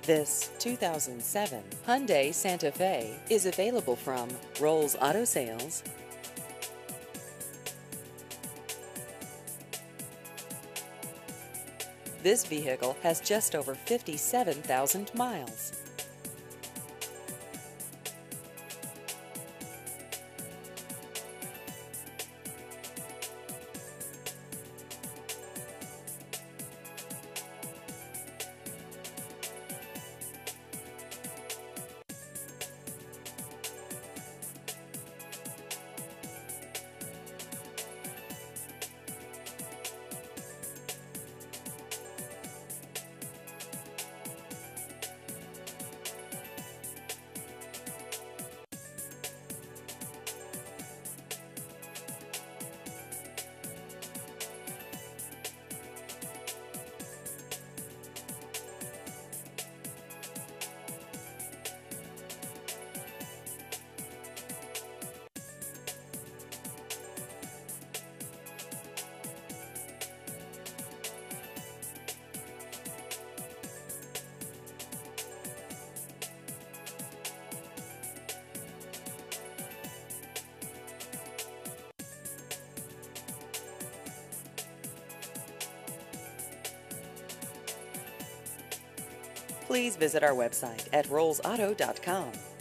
This 2007 Hyundai Santa Fe is available from Rolls Auto Sales. This vehicle has just over 57,000 miles. Please visit our website at rollsauto.com.